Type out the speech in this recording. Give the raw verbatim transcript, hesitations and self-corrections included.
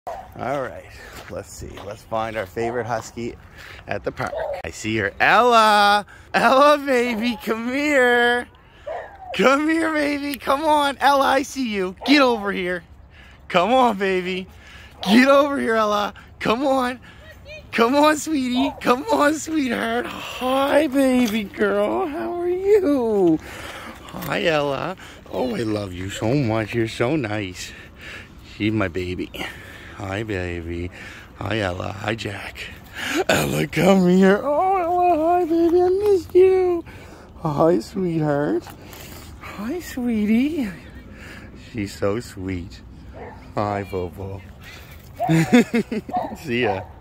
All right, let's see. Let's find our favorite husky at the park. I see her. Ella! Ella, baby, come here. Come here, baby. Come on. Ella, I see you. Get over here. Come on, baby. Get over here, Ella. Come on. Come on, sweetie. Come on, sweetheart. Hi, baby girl. How are you? Hi, Ella. Oh, I love you so much. You're so nice. She's my baby. Hi, baby. Hi, Ella. Hi, Jack. Ella, come here. Oh, Ella. Hi, baby. I missed you. Hi, sweetheart. Hi, sweetie. She's so sweet. Hi, Bobo. See ya.